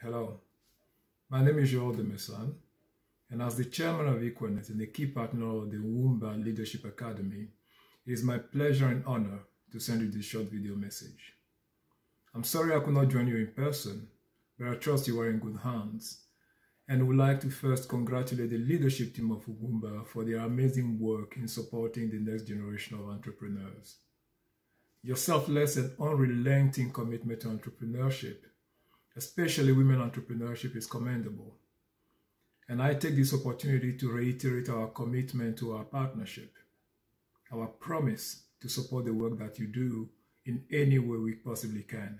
Hello, my name is Joel Demesan, and as the chairman of Equanet and the key partner of the Wumba Leadership Academy, it is my pleasure and honor to send you this short video message. I'm sorry I could not join you in person, but I trust you are in good hands, and would like to first congratulate the leadership team of Wumba for their amazing work in supporting the next generation of entrepreneurs. Your selfless and unrelenting commitment to entrepreneurship, especially women entrepreneurship, is commendable. And I take this opportunity to reiterate our commitment to our partnership, our promise to support the work that you do in any way we possibly can.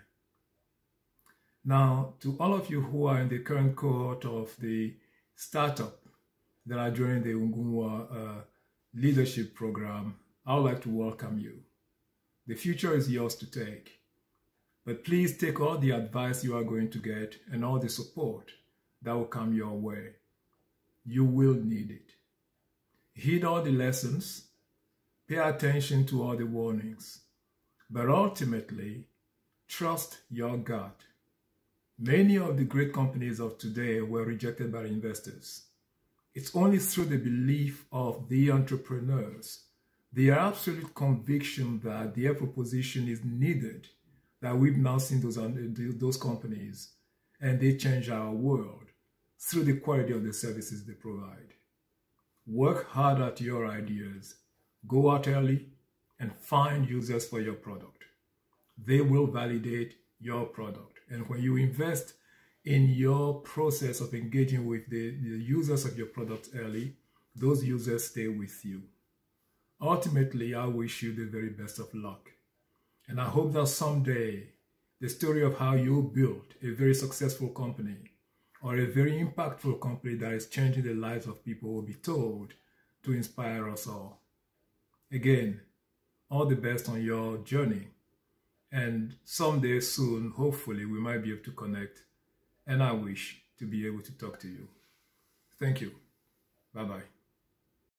Now, to all of you who are in the current cohort of the startup that are joining the Ungumwa leadership program, I would like to welcome you. The future is yours to take, but please take all the advice you are going to get and all the support that will come your way. You will need it. Heed all the lessons, pay attention to all the warnings, but ultimately, trust your gut. Many of the great companies of today were rejected by investors. It's only through the belief of the entrepreneurs, their absolute conviction that their proposition is needed, that we've now seen those companies, and they change our world through the quality of the services they provide. Work hard at your ideas, go out early, and find users for your product. They will validate your product. And when you invest in your process of engaging with the users of your product early, those users stay with you. Ultimately, I wish you the very best of luck. And I hope that someday the story of how you built a very successful company or a very impactful company that is changing the lives of people will be told to inspire us all. Again, all the best on your journey. And someday soon, hopefully, we might be able to connect. And I wish to be able to talk to you. Thank you. Bye-bye.